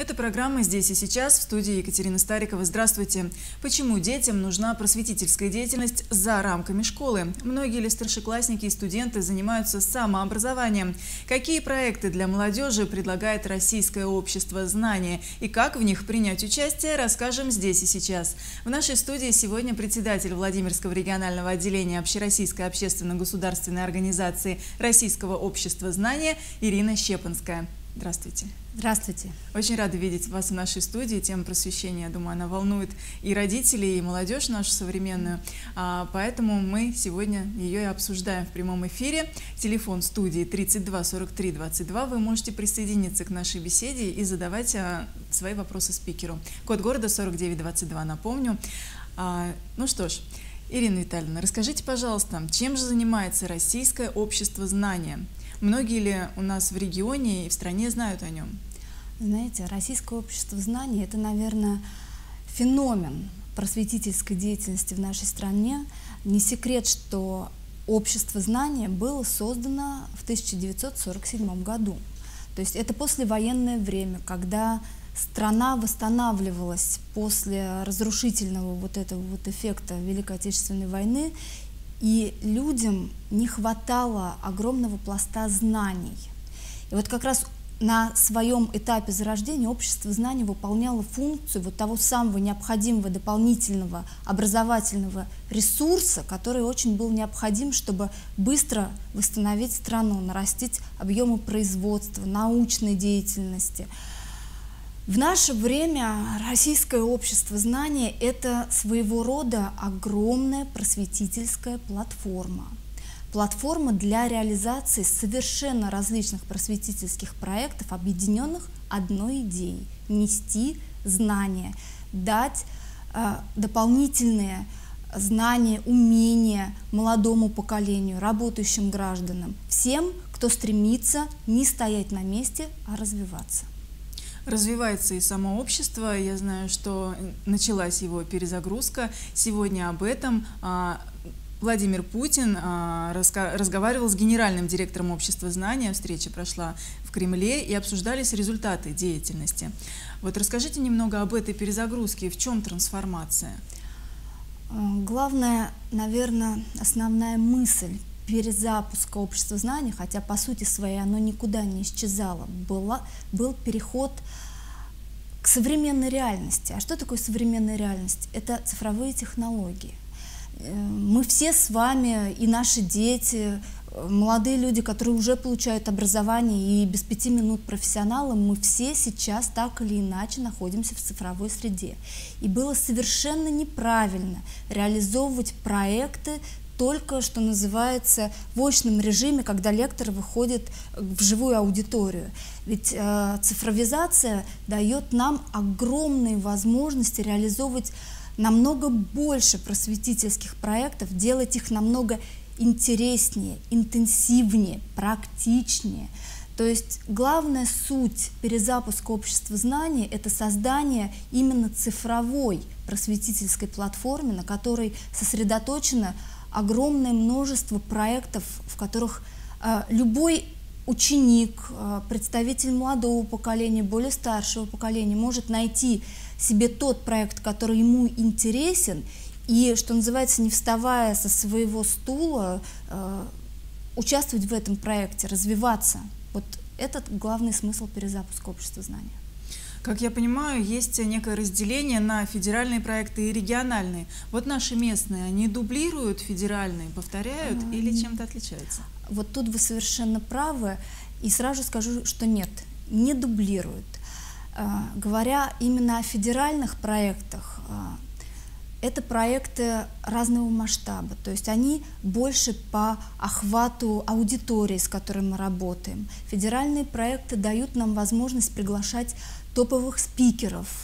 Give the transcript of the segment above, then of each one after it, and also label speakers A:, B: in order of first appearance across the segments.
A: Это программа «Здесь и сейчас» в студии Екатерины Стариковой. Здравствуйте. Почему детям нужна просветительская деятельность за рамками школы? Многие ли старшеклассники и студенты занимаются самообразованием? Какие проекты для молодежи предлагает Российское общество знания? И как в них принять участие, расскажем здесь и сейчас. В нашей студии сегодня председатель Владимирского регионального отделения Общероссийской общественно-государственной организации Российского общества знания Ирина Щепанская. Здравствуйте.
B: Здравствуйте.
A: Очень рада видеть вас в нашей студии. Тема просвещения, я думаю, она волнует и родителей, и молодежь нашу современную. Поэтому мы сегодня ее и обсуждаем в прямом эфире. Телефон студии 32 43 22. Вы можете присоединиться к нашей беседе и задавать свои вопросы спикеру. Код города 4922, напомню. Ну что ж, Ирина Витальевна, расскажите, пожалуйста, чем же занимается Российское общество знания? Многие ли у нас в регионе и в стране знают о нем?
B: Знаете, Российское общество знаний – это, наверное, феномен просветительской деятельности в нашей стране. Не секрет, что общество знания было создано в 1947 году. То есть это послевоенное время, когда страна восстанавливалась после разрушительного вот этого вот эффекта Великой Отечественной войны, и людям не хватало огромного пласта знаний. И вот как раз на своем этапе зарождения общество знаний выполняло функцию вот того самого необходимого дополнительного образовательного ресурса, который очень был необходим, чтобы быстро восстановить страну, нарастить объемы производства, научной деятельности. В наше время Российское общество знания – это своего рода огромная просветительская платформа. Платформа для реализации совершенно различных просветительских проектов, объединенных одной идеей – нести знания, дать дополнительные знания, умения молодому поколению, работающим гражданам, всем, кто стремится не стоять на месте, а развиваться.
A: Развивается и само общество. Я знаю, что началась его перезагрузка. Сегодня об этом Владимир Путин разговаривал с генеральным директором общества знания. Встреча прошла в Кремле и обсуждались результаты деятельности. Вот расскажите немного об этой перезагрузке. В чем трансформация?
B: Главная, наверное, основная мысль перезапуска общества знаний, хотя по сути своей оно никуда не исчезало, был переход к современной реальности. А что такое современная реальность? Это цифровые технологии. Мы все с вами, и наши дети, молодые люди, которые уже получают образование, и без 5 минут профессионалы, мы все сейчас так или иначе находимся в цифровой среде. И было совершенно неправильно реализовывать проекты только, что называется, в очном режиме, когда лектор выходит в живую аудиторию. Ведь цифровизация дает нам огромные возможности реализовывать намного больше просветительских проектов, делать их намного интереснее, интенсивнее, практичнее. То есть главная суть перезапуска общества знаний – это создание именно цифровой просветительской платформы, на которой сосредоточено огромное множество проектов, в которых любой ученик, представитель молодого поколения, более старшего поколения может найти себе тот проект, который ему интересен, и, что называется, не вставая со своего стула, участвовать в этом проекте, развиваться. Вот этот главный смысл перезапуска общества знания.
A: Как я понимаю, есть некое разделение на федеральные проекты и региональные. Вот наши местные, они дублируют федеральные, повторяют или чем-то отличаются?
B: Вот тут вы совершенно правы, и сразу скажу, что нет, не дублируют. Говоря именно о федеральных проектах, это проекты разного масштаба, то есть они больше по охвату аудитории, с которой мы работаем. Федеральные проекты дают нам возможность приглашать топовых спикеров,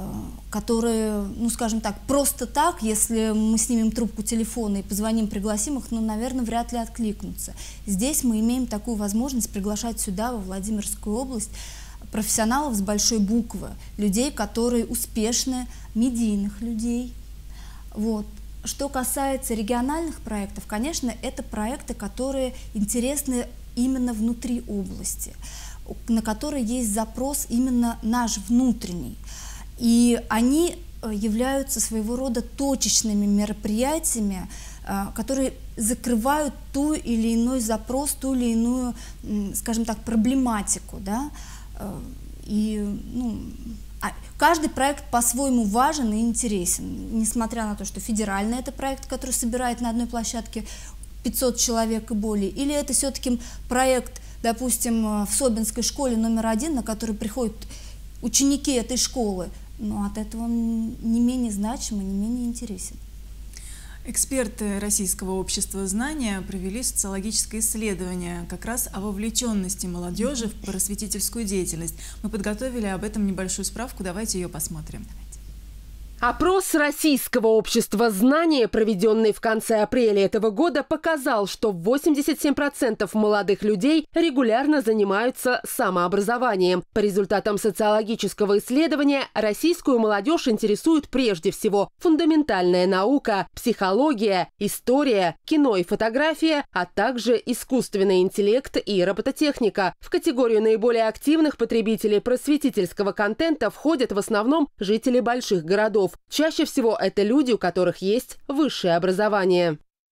B: которые, ну скажем так, просто так, если мы снимем трубку телефона и позвоним, пригласим их, ну, наверное, вряд ли откликнутся. Здесь мы имеем такую возможность приглашать сюда, во Владимирскую область, профессионалов с большой буквы, людей, которые успешны, медийных людей. Вот. Что касается региональных проектов, конечно, это проекты, которые интересны именно внутри области. на которые есть запрос именно наш внутренний. И они являются своего рода точечными мероприятиями, которые закрывают ту или иной запрос, ту или иную, скажем так, проблематику. Да? И каждый проект по-своему важен и интересен, несмотря на то, что федеральный это проект, который собирает на одной площадке 500 человек и более, или это все-таки проект, допустим, в Собинской школе №1, на который приходят ученики этой школы, но от этого он не менее значим и не менее интересен.
A: Эксперты Российского общества знания провели социологическое исследование как раз о вовлеченности молодежи в просветительскую деятельность. Мы подготовили об этом небольшую справку, давайте ее посмотрим.
C: Опрос Российского общества знания, проведенный в конце апреля этого года, показал, что 87% молодых людей регулярно занимаются самообразованием. По результатам социологического исследования российскую молодежь интересует прежде всего фундаментальная наука, психология, история, кино и фотография, а также искусственный интеллект и робототехника. В категорию наиболее активных потребителей просветительского контента входят в основном жители больших городов. Чаще всего это люди, у которых есть высшее образование.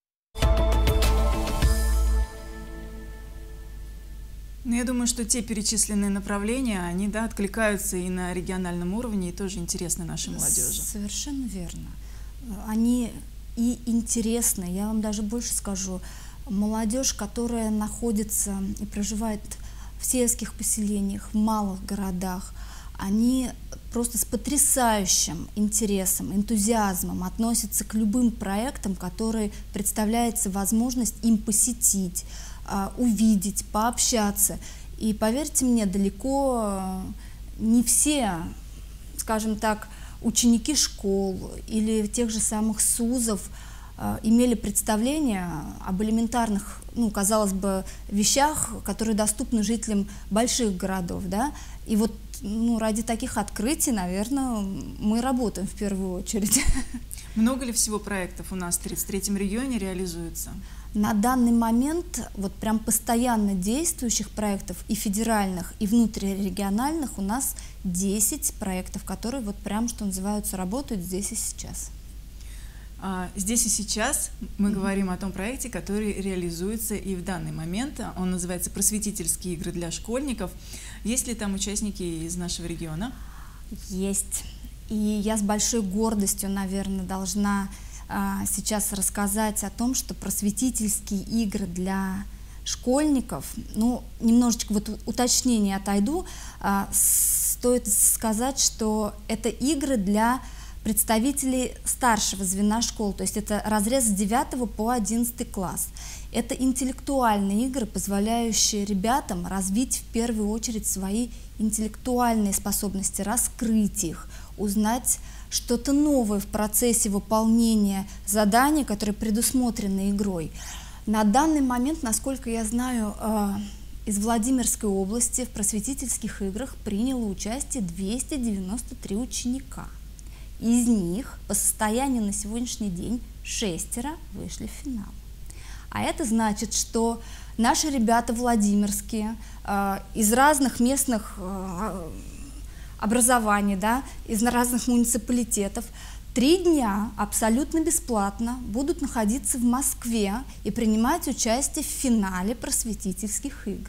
A: Я думаю, что те перечисленные направления, они откликаются и на региональном уровне, и тоже интересны нашей молодежи.
B: Совершенно верно. Они и интересны. Я вам даже больше скажу. Молодежь, которая находится и проживает в сельских поселениях, в малых городах, они просто с потрясающим интересом, энтузиазмом относятся к любым проектам, которые представляется возможность им посетить, увидеть, пообщаться. И поверьте мне, далеко не все, скажем так, ученики школ или тех же самых СУЗов имели представление об элементарных, казалось бы, вещах, которые доступны жителям больших городов, да? И вот ради таких открытий, наверное, мы работаем в первую очередь.
A: Много ли всего проектов у нас в 33-м регионе реализуется?
B: На данный момент вот прям постоянно действующих проектов и федеральных, и внутрирегиональных у нас 10 проектов, которые вот прям, что называется, работают здесь и сейчас.
A: Здесь и сейчас мы говорим о том проекте, который реализуется и в данный момент. Он называется «Просветительские игры для школьников». Есть ли там участники из нашего региона?
B: Есть. И я с большой гордостью, наверное, должна сейчас рассказать о том, что просветительские игры для школьников, немножечко вот уточнение отойду, стоит сказать, что это игры для представителей старшего звена школ, то есть это разрез с 9 по 11 класс. Это интеллектуальные игры, позволяющие ребятам развить в первую очередь свои интеллектуальные способности, раскрыть их, узнать что-то новое в процессе выполнения заданий, которые предусмотрены игрой. На данный момент, насколько я знаю, из Владимирской области в просветительских играх приняло участие 293 ученика. Из них по состоянию на сегодняшний день 6 вышли в финал. А это значит, что наши ребята владимирские из разных местных образований, из разных муниципалитетов 3 дня абсолютно бесплатно будут находиться в Москве и принимать участие в финале просветительских игр.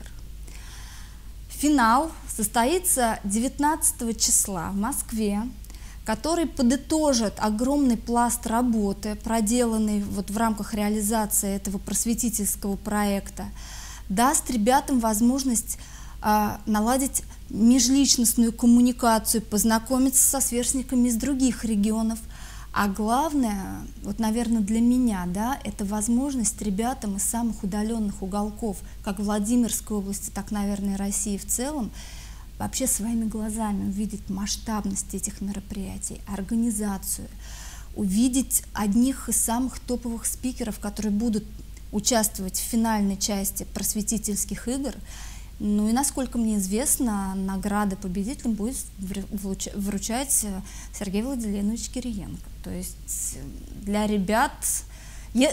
B: Финал состоится 19 числа в Москве, который подытожит огромный пласт работы, проделанный вот в рамках реализации этого просветительского проекта, даст ребятам возможность наладить межличностную коммуникацию, познакомиться со сверстниками из других регионов. А главное, вот, наверное, для меня, это возможность ребятам из самых удаленных уголков, как Владимирской области, так, наверное, России в целом, вообще своими глазами увидеть масштабность этих мероприятий, организацию, увидеть одних из самых топовых спикеров, которые будут участвовать в финальной части просветительских игр. И, насколько мне известно, награды победителям будет вручать Сергей Владимирович Кириенко. То есть для ребят,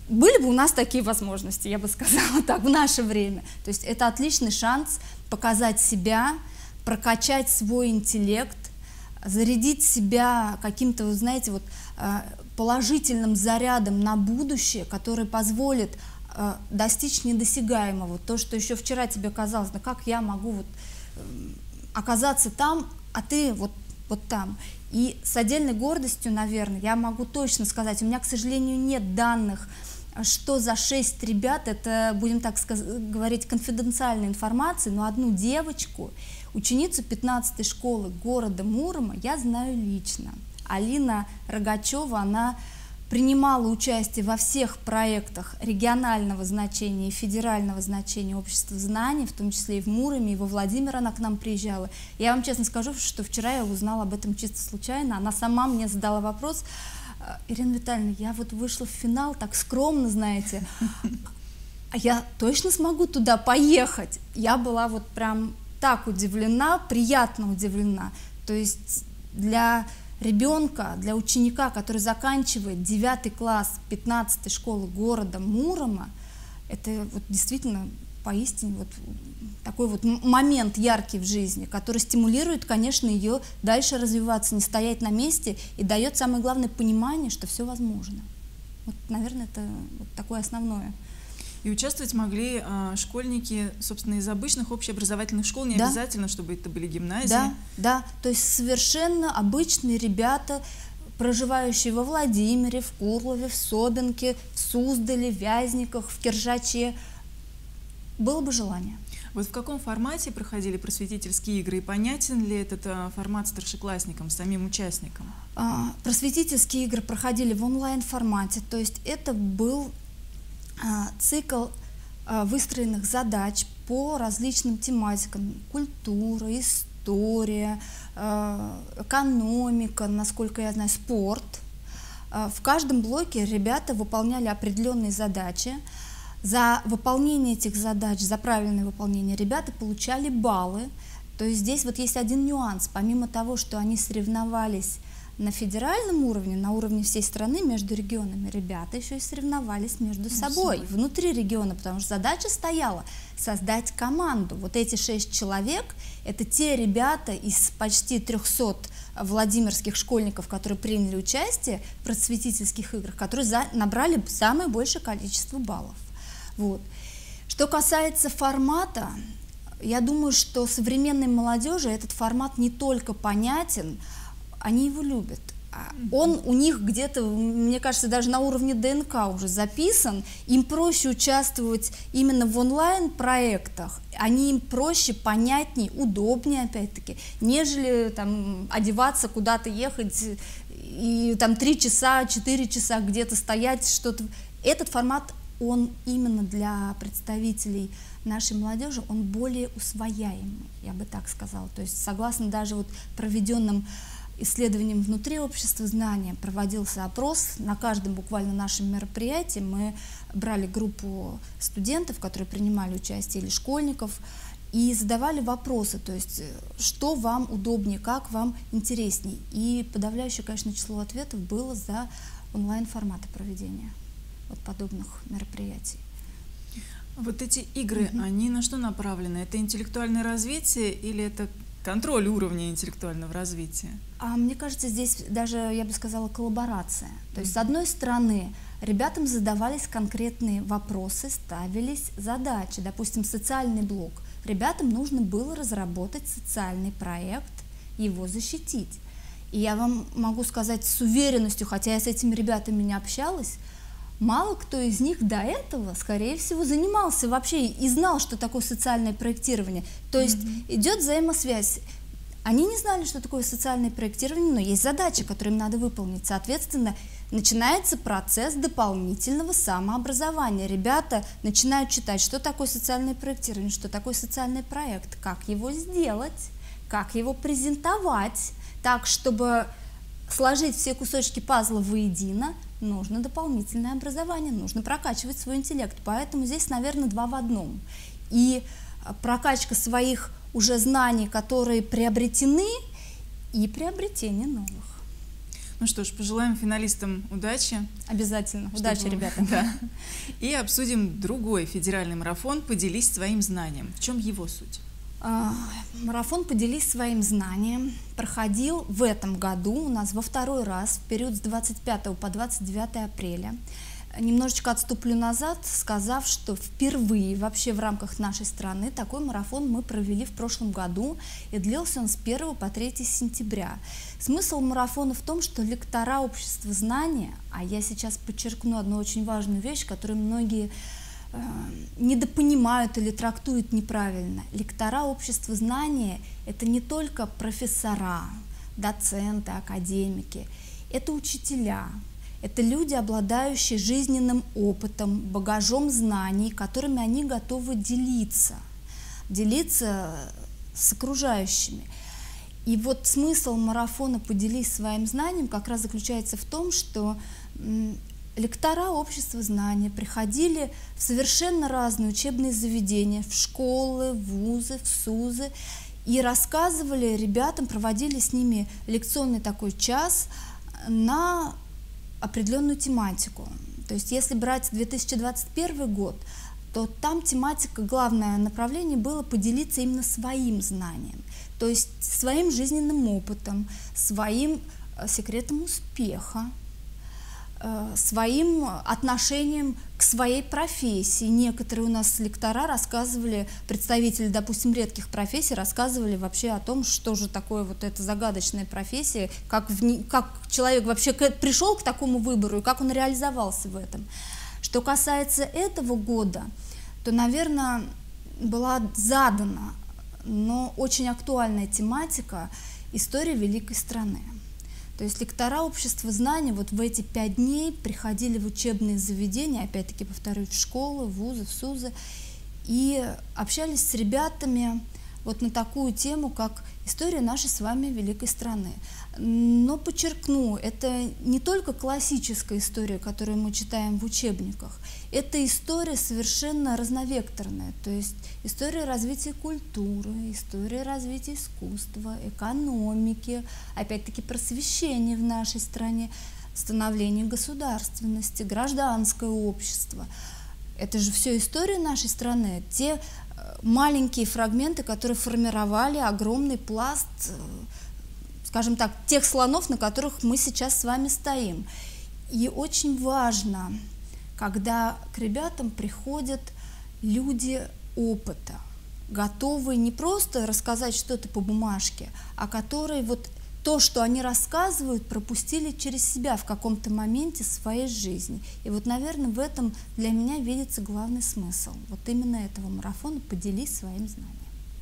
B: были бы у нас такие возможности, я бы сказала так, в наше время. То есть это отличный шанс показать себя, прокачать свой интеллект, зарядить себя каким-то, вы знаете, вот, положительным зарядом на будущее, который позволит достичь недосягаемого. То, что еще вчера тебе казалось, да как я могу вот оказаться там, а ты вот там. И с отдельной гордостью, наверное, я могу точно сказать, у меня, к сожалению, нет данных, что за 6 ребят, это, будем так говорить, конфиденциальная информация, но одну девочку, ученицу 15-й школы города Мурома, я знаю лично. Алина Рогачева, она принимала участие во всех проектах регионального значения и федерального значения общества знаний, в том числе и в Муроме, и во Владимир она к нам приезжала. Я вам честно скажу, что вчера я узнала об этом чисто случайно. Она сама мне задала вопрос: Ирина Витальевна, я вот вышла в финал, так скромно, знаете, а я точно смогу туда поехать? Я была вот прям так удивлена, приятно удивлена. То есть для ребенка, для ученика, который заканчивает 9 класс 15-й школы города Мурома, это вот действительно поистине вот такой вот момент яркий в жизни, который стимулирует, конечно, ее дальше развиваться, не стоять на месте и дает самое главное понимание, что все возможно. Вот, наверное, это вот такое основное.
A: И участвовать могли школьники, собственно, из обычных общеобразовательных школ, не обязательно, чтобы это были гимназии.
B: Да, то есть совершенно обычные ребята, проживающие во Владимире, в Курлове, в Собинке, в Суздале, в Вязниках, в Киржаче. Было бы желание.
A: Вот в каком формате проходили просветительские игры, и понятен ли этот формат старшеклассникам, самим участникам?
B: Просветительские игры проходили в онлайн-формате, то есть это был цикл выстроенных задач по различным тематикам: культура, история, экономика, насколько я знаю, спорт. В каждом блоке ребята выполняли определенные задачи. За выполнение этих задач, за правильное выполнение ребята получали баллы. То есть здесь вот есть один нюанс. Помимо того, что они соревновались на федеральном уровне, на уровне всей страны между регионами, ребята еще и соревновались между собой, внутри региона, потому что задача стояла создать команду. Вот эти 6 человек, это те ребята из почти 300 владимирских школьников, которые приняли участие в просветительских играх, которые набрали самое большее количество баллов. Вот. Что касается формата, я думаю, что современной молодежи этот формат не только понятен, они его любят. Он у них где-то, мне кажется, даже на уровне ДНК уже записан. Им проще участвовать именно в онлайн-проектах. Они им проще, понятнее, удобнее, опять-таки, нежели там одеваться, куда-то ехать и там 3 часа, 4 часа где-то стоять, что-то. Этот формат, он именно для представителей нашей молодежи, он более усвояемый, я бы так сказала. То есть согласно даже вот проведенным исследованием внутри общества знания, проводился опрос на каждом буквально нашем мероприятии. Мы брали группу студентов, которые принимали участие, или школьников, и задавали вопросы, то есть что вам удобнее, как вам интересней. И подавляющее, конечно, число ответов было за онлайн-форматы проведения вот подобных мероприятий.
A: Вот эти игры, они на что направлены? Это интеллектуальное развитие или это контроль уровня интеллектуального развития?
B: Мне кажется, здесь даже, я бы сказала, коллаборация. То есть, с одной стороны, ребятам задавались конкретные вопросы, ставились задачи. Допустим, социальный блок. Ребятам нужно было разработать социальный проект, его защитить. И я вам могу сказать с уверенностью, хотя я с этими ребятами не общалась, мало кто из них до этого, скорее всего, занимался вообще и знал, что такое социальное проектирование. То есть идет взаимосвязь. Они не знали, что такое социальное проектирование, но есть задачи, которые им надо выполнить. Соответственно, начинается процесс дополнительного самообразования. Ребята начинают читать, что такое социальное проектирование, что такое социальный проект, как его сделать, как его презентовать, так, чтобы сложить все кусочки пазла воедино. Нужно дополнительное образование, нужно прокачивать свой интеллект. Поэтому здесь, наверное, 2 в 1. И прокачка своих уже знаний, которые приобретены, и приобретение новых.
A: Ну что ж, пожелаем финалистам удачи.
B: Обязательно. Удачи, ребята.
A: Да. И обсудим другой федеральный марафон «Поделись своим знанием». В чем его суть?
B: Марафон «Поделись своим знанием» проходил в этом году у нас во второй раз, в период с 25 по 29 апреля. Немножечко отступлю назад, сказав, что впервые вообще в рамках нашей страны такой марафон мы провели в прошлом году, и длился он с 1 по 3 сентября. Смысл марафона в том, что лектора общества знания, а я сейчас подчеркну одну очень важную вещь, которую многие недопонимают или трактуют неправильно. Лектора общества знания – это не только профессора, доценты, академики, это учителя, это люди, обладающие жизненным опытом, багажом знаний, которыми они готовы делиться с окружающими. И вот смысл марафона «Поделись своим знанием» как раз заключается в том, что лектора общества знания приходили в совершенно разные учебные заведения, в школы, в вузы, в СУЗы, и рассказывали ребятам, проводили с ними лекционный такой час на определенную тематику. То есть если брать 2021 год, то там тематика, главное направление было поделиться именно своим знанием, то есть своим жизненным опытом, своим секретом успеха, своим отношением к своей профессии. Некоторые у нас лектора рассказывали, представители, допустим, редких профессий, рассказывали вообще о том, что же такое вот эта загадочная профессия, как человек вообще пришел к такому выбору и как он реализовался в этом. Что касается этого года, то, наверное, была задана, но очень актуальная тематика «История великой страны». То есть лектора общества знания вот в эти 5 дней приходили в учебные заведения, опять-таки, повторюсь, в школы, в вузы, в СУЗы, и общались с ребятами вот на такую тему, как история нашей с вами великой страны. Но подчеркну, это не только классическая история, которую мы читаем в учебниках, это история совершенно разновекторная, то есть история развития культуры, история развития искусства, экономики, опять-таки просвещения в нашей стране, становление государственности, гражданское общество. Это же все история нашей страны, те маленькие фрагменты, которые формировали огромный пласт, скажем так, тех слонов, на которых мы сейчас с вами стоим. И очень важно, когда к ребятам приходят люди опыта, готовые не просто рассказать что-то по бумажке, а которые вот то, что они рассказывают, пропустили через себя в каком-то моменте своей жизни. И вот, наверное, в этом для меня видится главный смысл вот именно этого марафона «Поделись своим знанием».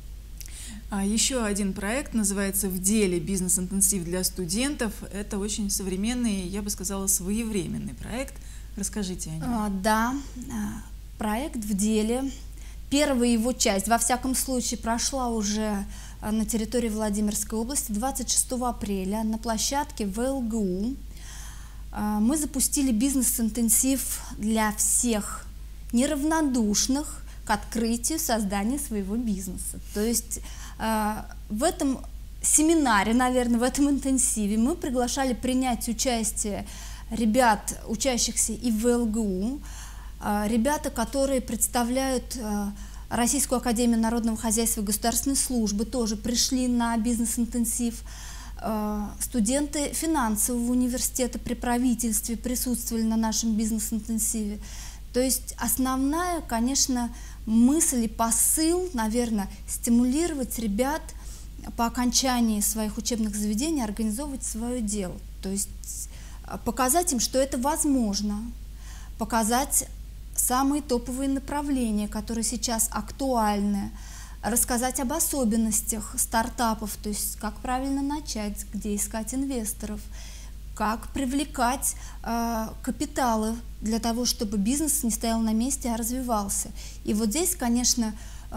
A: Еще один проект называется «В деле. Бизнес-интенсив для студентов». Это очень современный, я бы сказала, своевременный проект. Расскажите о нем.
B: Да, проект «В деле». Первая его часть, во всяком случае, прошла уже на территории Владимирской области 26 апреля на площадке ВЛГУ. Мы запустили бизнес-интенсив для всех неравнодушных к открытию создания своего бизнеса. То есть в этом семинаре, наверное, в этом интенсиве мы приглашали принять участие ребят, учащихся и в ВЛГУ, ребята, которые представляют Российскую академию народного хозяйства и государственной службы, тоже пришли на бизнес-интенсив. Студенты финансового университета при правительстве присутствовали на нашем бизнес-интенсиве. То есть основная, конечно, мысль и посыл, наверное, стимулировать ребят по окончании своих учебных заведений организовывать свое дело. То есть показать им, что это возможно, показать самые топовые направления, которые сейчас актуальны, рассказать об особенностях стартапов, то есть как правильно начать, где искать инвесторов, как привлекать капиталы для того, чтобы бизнес не стоял на месте, а развивался. И вот здесь, конечно,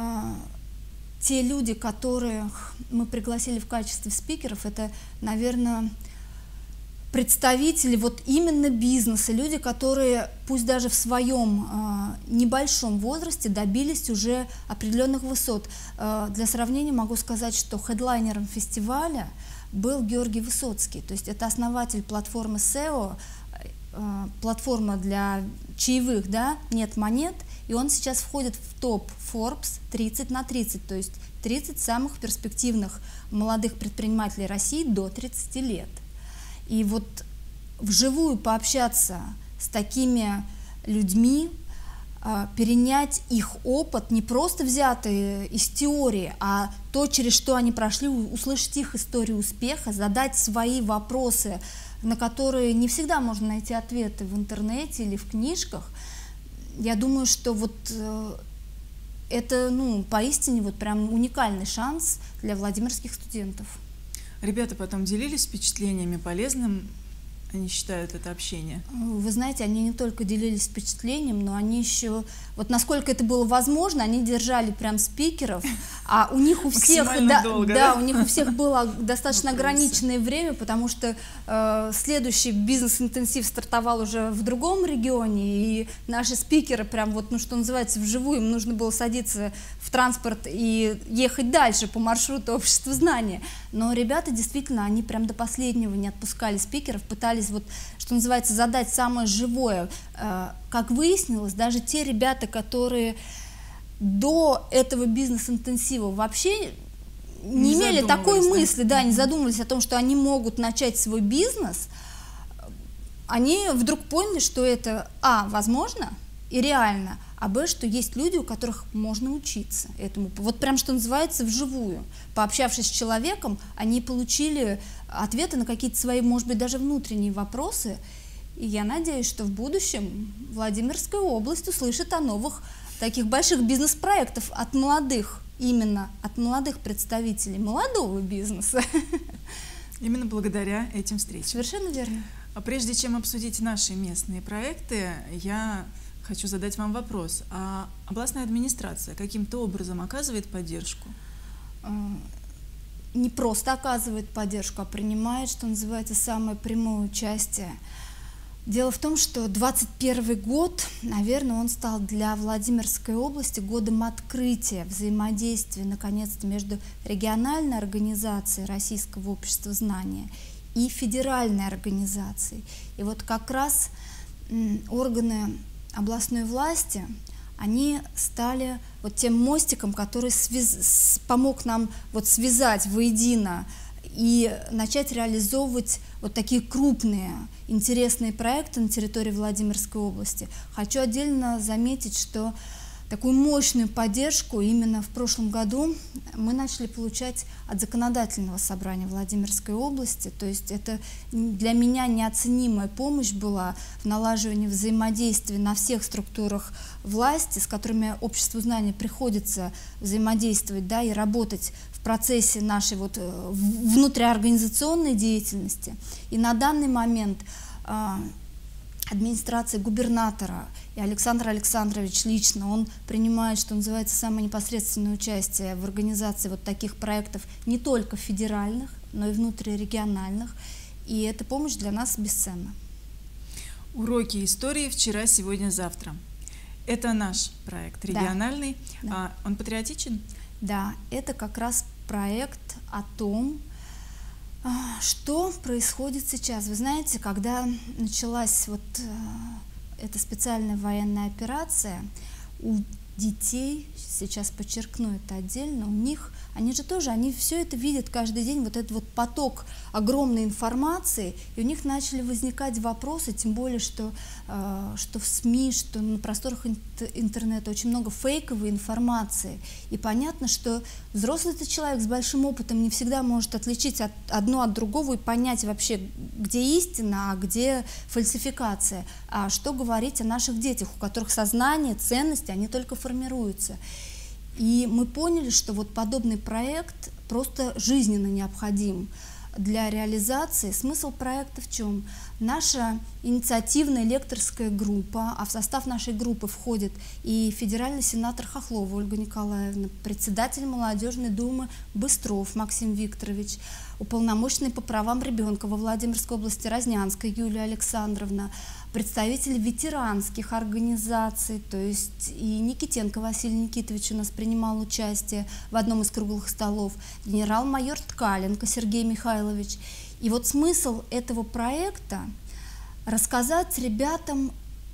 B: те люди, которых мы пригласили в качестве спикеров, это, наверное, представители вот именно бизнеса, люди, которые, пусть даже в своем небольшом возрасте, добились уже определенных высот. Для сравнения могу сказать, что хедлайнером фестиваля был Георгий Высоцкий. То есть это основатель платформы SEO, платформа для чаевых, да, «Нет монет», и он сейчас входит в топ Forbes 30 на 30, то есть 30 самых перспективных молодых предпринимателей России до 30 лет. И вот вживую пообщаться с такими людьми, перенять их опыт, не просто взятый из теории, а то, через что они прошли, услышать их историю успеха, задать свои вопросы, на которые не всегда можно найти ответы в интернете или в книжках. Я думаю, что вот это, поистине вот прям уникальный шанс для владимирских студентов.
A: Ребята потом делились впечатлениями, полезным они считают это общение?
B: Вы знаете, они не только делились впечатлением, но они еще, вот насколько это было возможно, они держали прям спикеров, а у них у всех, у них у всех было достаточно ограниченное время, потому что следующий бизнес-интенсив стартовал уже в другом регионе, и наши спикеры прям вот, что называется, вживую, им нужно было садиться в транспорт и ехать дальше по маршруту общества знания. Но ребята действительно, они прям до последнего не отпускали спикеров, пытались вот, что называется, задать самое живое. Как выяснилось, даже те ребята, которые до этого бизнес-интенсива вообще не имели такой мысли, не задумывались о том, что они могут начать свой бизнес, они вдруг поняли, что это возможно и реально, а б, что есть люди, у которых можно учиться этому. Вот прям, что называется, вживую. Пообщавшись с человеком, они получили ответы на какие-то свои, может быть, даже внутренние вопросы. И я надеюсь, что в будущем Владимирская область услышит о новых таких больших бизнес-проектах от молодых, именно от молодых представителей молодого бизнеса.
A: Именно благодаря этим встречам.
B: Совершенно верно.
A: А прежде чем обсудить наши местные проекты, я хочу задать вам вопрос. А областная администрация каким-то образом оказывает поддержку?
B: Не просто оказывает поддержку, а принимает, что называется, самое прямое участие. Дело в том, что 2021 год, наверное, он стал для Владимирской области годом открытия взаимодействия, наконец-то, между региональной организацией Российского общества знания и федеральной организацией. И вот как раз органы областной власти, они стали вот тем мостиком, который помог нам вот связать воедино и начать реализовывать вот такие крупные, интересные проекты на территории Владимирской области. Хочу отдельно заметить, что такую мощную поддержку именно в прошлом году мы начали получать от законодательного собрания Владимирской области. То есть это для меня неоценимая помощь была в налаживании взаимодействия на всех структурах власти, с которыми обществу знания приходится взаимодействовать, и работать в процессе нашей вот внутриорганизационной деятельности. И на данный момент администрация губернатора и Александр Александрович лично, он принимает, что называется, самое непосредственное участие в организации вот таких проектов не только федеральных, но и внутрирегиональных. И эта помощь для нас бесценна.
A: Уроки истории вчера, сегодня, завтра. Это наш проект региональный.
B: Да.
A: Он патриотичен?
B: Да, это как раз проект о том, что происходит сейчас. Вы знаете, когда началась вот эта специальная военная операция, у детей, сейчас подчеркну это отдельно, у них, они же тоже, они все это видят каждый день, вот этот вот поток огромной информации, и у них начали возникать вопросы, тем более, что в СМИ, что на просторах интернета очень много фейковой информации. И понятно, что взрослый-то человек с большим опытом не всегда может отличить одно от другого и понять вообще, где истина, а где фальсификация. А что говорить о наших детях, у которых сознание, ценности, они только формируются. И мы поняли, что вот подобный проект просто жизненно необходим для реализации. Смысл проекта в чем? Наша инициативная лекторская группа, а в состав нашей группы входит и федеральный сенатор Хохлова Ольга Николаевна, председатель молодежной думы Быстров Максим Викторович, уполномоченный по правам ребенка во Владимирской области Разнянская Юлия Александровна, представители ветеранских организаций, то есть и Никитенко Василий Никитович у нас принимал участие в одном из круглых столов, генерал-майор Ткаленко Сергей Михайлович. И вот смысл этого проекта – рассказать ребятам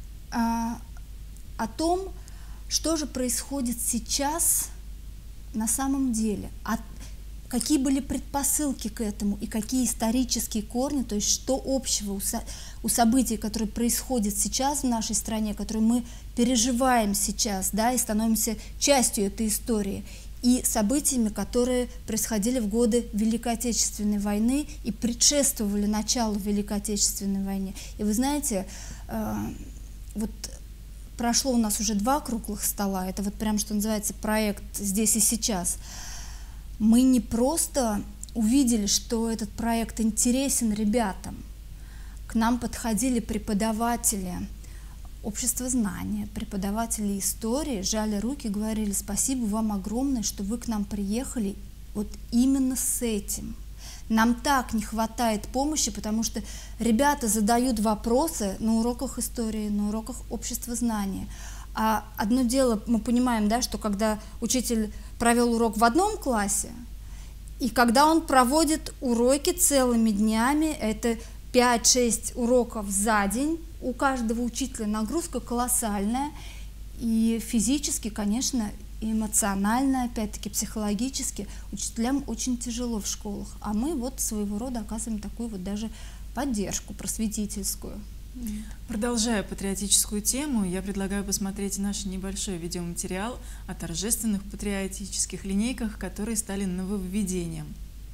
B: о том, что же происходит сейчас на самом деле, какие были предпосылки к этому и какие исторические корни, то есть что общего у событий, которые происходят сейчас в нашей стране, которые мы переживаем сейчас, да, и становимся частью этой истории, и событиями, которые происходили в годы Великой Отечественной войны и предшествовали началу Великой Отечественной войны. И вы знаете, вот прошло у нас уже 2 круглых стола, это вот прям, что называется, проект «Здесь и сейчас». Мы не просто увидели, что этот проект интересен ребятам. К нам подходили преподаватели общества знания, преподаватели истории, жали руки, говорили: спасибо вам огромное, что вы к нам приехали вот именно с этим. Нам так не хватает помощи, потому что ребята задают вопросы на уроках истории, на уроках общества знания. А одно дело, мы понимаем, да, что когда учитель провел урок в одном классе, и когда он проводит уроки целыми днями, это 5-6 уроков за день, у каждого учителя нагрузка колоссальная, и физически, конечно, и эмоционально, опять-таки психологически учителям очень тяжело в школах, а мы вот своего рода оказываем такую вот даже поддержку просветительскую.
A: Продолжая патриотическую тему, я предлагаю посмотреть наш небольшой видеоматериал о торжественных патриотических линейках, которые стали нововведением.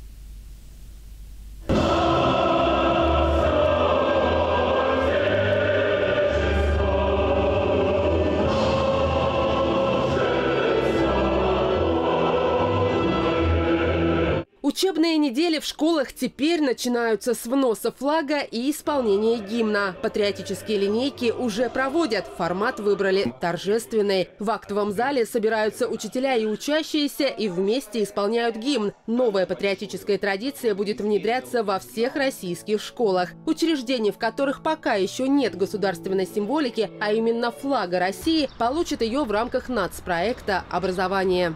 C: Учебные недели в школах теперь начинаются с вноса флага и исполнения гимна. Патриотические линейки уже проводят. Формат выбрали торжественный. В актовом зале собираются учителя и учащиеся и вместе исполняют гимн. Новая патриотическая традиция будет внедряться во всех российских школах. Учреждений, в которых пока еще нет государственной символики, а именно флага России, получат ее в рамках нацпроекта «Образование».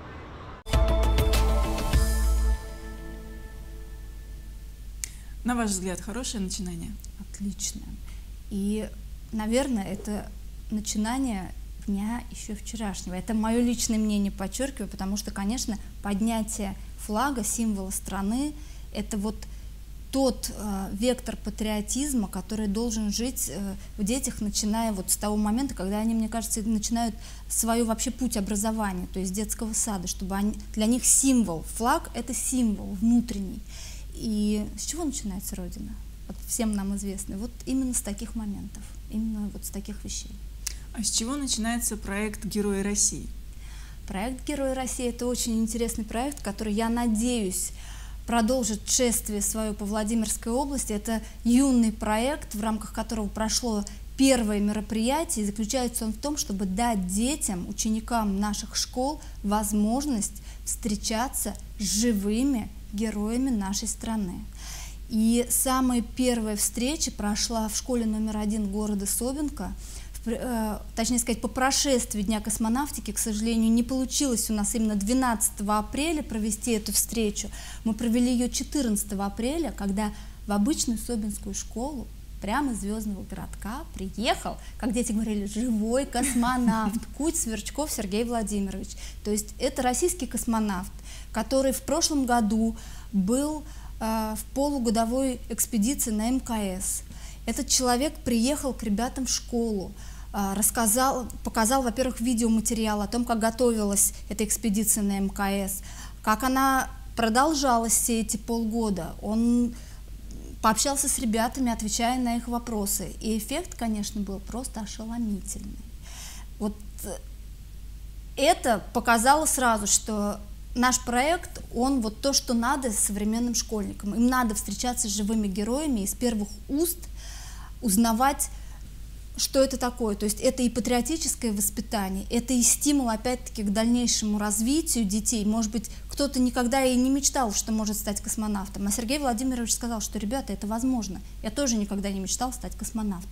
A: На ваш взгляд, хорошее начинание?
B: Отлично. И, наверное, это начинание дня еще вчерашнего. Это мое личное мнение, подчеркиваю, потому что, конечно, поднятие флага, символа страны, это вот тот вектор патриотизма, который должен жить в детях, начиная вот с того момента, когда они, мне кажется, начинают свой вообще путь образования, то есть детского сада, чтобы для них символ, флаг – это символ внутренний. И с чего начинается Родина? Вот всем нам известно. Вот именно с таких моментов, именно вот с таких вещей.
A: А с чего начинается проект «Герои России»?
B: Проект «Герои России» – это очень интересный проект, который, я надеюсь, продолжит шествие свое по Владимирской области. Это юный проект, в рамках которого прошло первое мероприятие. И заключается он в том, чтобы дать детям, ученикам наших школ возможность встречаться с живыми героями нашей страны. И самая первая встреча прошла в школе номер 1 города Собинка. Точнее сказать, по прошествии Дня космонавтики, к сожалению, не получилось у нас именно 12 апреля провести эту встречу. Мы провели ее 14 апреля, когда в обычную Собинскую школу прямо из Звездного городка приехал, как дети говорили, живой космонавт Куть Сверчков Сергей Владимирович. То есть это российский космонавт, который в прошлом году был в полугодовой экспедиции на МКС. Этот человек приехал к ребятам в школу, показал, во-первых, видеоматериал о том, как готовилась эта экспедиция на МКС, как она продолжалась все эти полгода. Он пообщался с ребятами, отвечая на их вопросы. И эффект, конечно, был просто ошеломительный. Вот это показало сразу, что наш проект, он вот то, что надо современным школьникам. Им надо встречаться с живыми героями и с первых уст узнавать, что это такое. То есть это и патриотическое воспитание, это и стимул, опять-таки, к дальнейшему развитию детей. Может быть, кто-то никогда и не мечтал, что может стать космонавтом. А Сергей Владимирович сказал, что, ребята, это возможно. Я тоже никогда не мечтал стать космонавтом.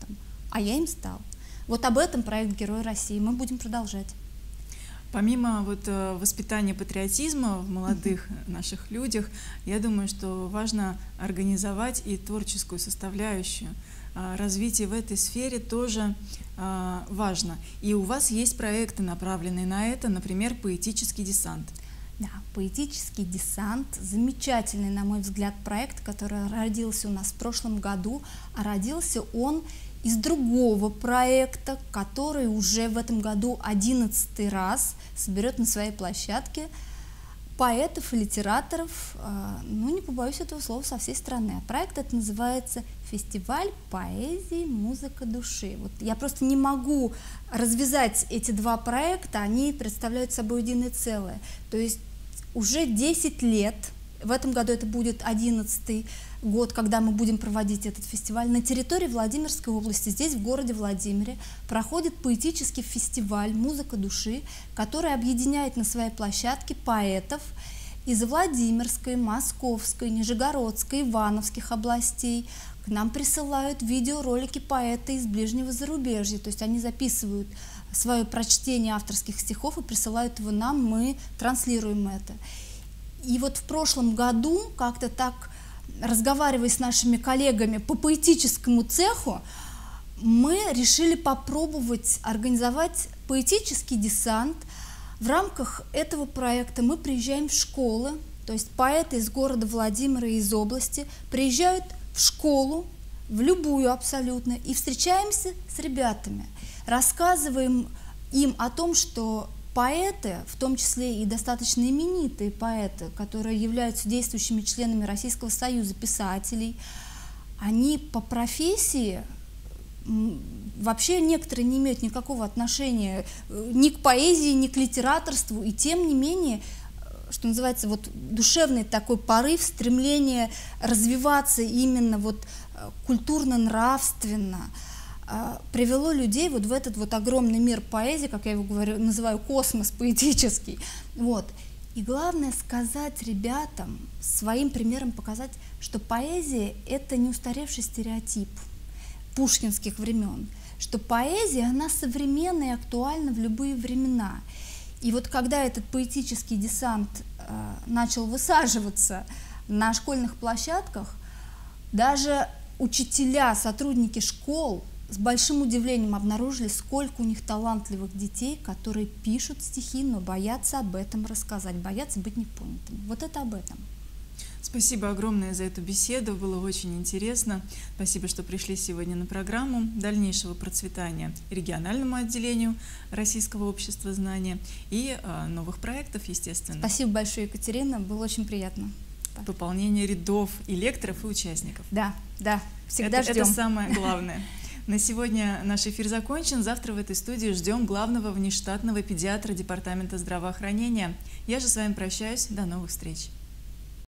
B: а я им стал. Вот об этом проект «Герой России». Мы будем продолжать.
A: Помимо воспитания патриотизма в молодых наших людях, я думаю, что важно организовать и творческую составляющую. Развитие в этой сфере тоже важно. И у вас есть проекты, направленные на это, например, «Поэтический десант».
B: Да, «Поэтический десант» – замечательный, на мой взгляд, проект, который родился у нас в прошлом году, а родился он из другого проекта, который уже в этом году 11-й раз соберет на своей площадке поэтов и литераторов, ну не побоюсь этого слова, со всей страны. Проект этот называется «Фестиваль поэзии, музыка души». Вот я просто не могу развязать эти два проекта, они представляют собой единое целое. То есть уже 10 лет, в этом году это будет 11-й год, когда мы будем проводить этот фестиваль, на территории Владимирской области, здесь, в городе Владимире, проходит поэтический фестиваль «Музыка души», который объединяет на своей площадке поэтов из Владимирской, Московской, Нижегородской, Ивановских областей. К нам присылают видеоролики поэты из ближнего зарубежья, то есть они записывают свое прочтение авторских стихов и присылают его нам, мы транслируем это. И вот в прошлом году, как-то так, разговаривая с нашими коллегами по поэтическому цеху, мы решили попробовать организовать поэтический десант. В рамках этого проекта мы приезжаем в школы, то есть поэты из города Владимира и из области приезжают в школу, в любую абсолютно, и встречаемся с ребятами, рассказываем им о том, что поэты, в том числе и достаточно именитые поэты, которые являются действующими членами Российского союза писателей, они по профессии вообще некоторые не имеют никакого отношения ни к поэзии, ни к литераторству, и тем не менее, что называется, вот душевный такой порыв, стремление развиваться именно вот культурно-нравственно, привело людей вот в этот вот огромный мир поэзии, как я его говорю, называю космос поэтический. Вот. И главное сказать ребятам, своим примером показать, что поэзия – это не устаревший стереотип пушкинских времен, что поэзия, она современна и актуальна в любые времена. И вот когда этот поэтический десант начал высаживаться на школьных площадках, даже учителя, сотрудники школ с большим удивлением обнаружили, сколько у них талантливых детей, которые пишут стихи, но боятся об этом рассказать, боятся быть непонятыми. Вот это об этом.
A: Спасибо огромное за эту беседу, было очень интересно. Спасибо, что пришли сегодня на программу. Дальнейшего процветания региональному отделению Российского общества знания и новых проектов, естественно.
B: Спасибо большое, Екатерина, было очень приятно.
A: Пополнение рядов и лекторов, и участников.
B: Да, всегда ждем.
A: Это самое главное. На сегодня наш эфир закончен. Завтра в этой студии ждем главного внештатного педиатра Департамента здравоохранения. Я же с вами прощаюсь. До новых встреч.